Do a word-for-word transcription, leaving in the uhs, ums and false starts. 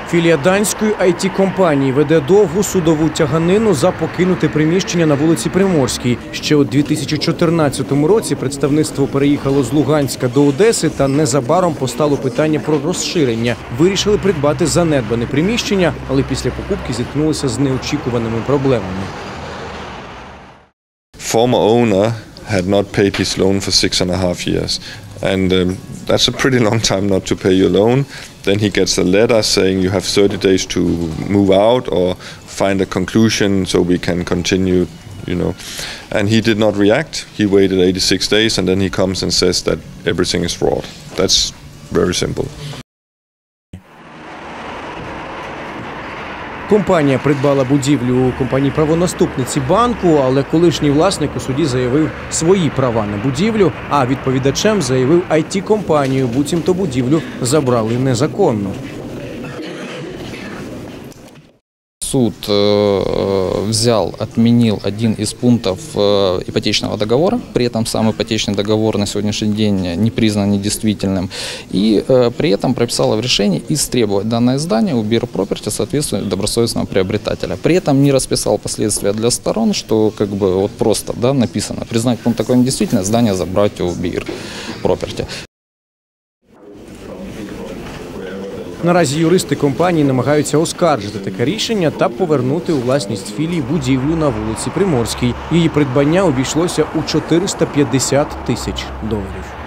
Філія данської ай ті-компанії веде довгу судову тяганину за покинуте приміщення на вулиці Приморській. Ще у дві тисячі чотирнадцятому році представництво переїхало з Луганська до Одеси, та незабаром постало питання про розширення. Вирішили придбати занедбане приміщення, але після покупки зіткнулися з неочікуваними проблемами. Former owner had not paid his loan for six and a half years. And um, that's a pretty long time not to pay your loan. Then he gets a letter saying you have thirty days to move out or find a conclusion so we can continue, you know. And he did not react. He waited eighty-six days and then he comes and says that everything is fraud. That's very simple. Компанія придбала будівлю у компанії-правонаступниці банку, але колишній власник у суді заявив свої права на будівлю, а відповідачем заявив ай ті-компанію, буцімто будівлю забрали незаконно. Суд э, взял, отменил один из пунктов э, ипотечного договора, при этом сам ипотечный договор на сегодняшний день не признан недействительным, и э, при этом прописала в решении истребовать данное здание у Bear Property соответственно добросовестного приобретателя. При этом не расписал последствия для сторон, что как бы вот просто да, написано, признать пункт такой недействительным, здание забрать у Bear Property. Наразі юристи компанії намагаються оскаржити таке рішення та повернути у власність філії будівлю на вулиці Приморській. Її придбання обійшлося у чотириста п'ятдесят тисяч доларів.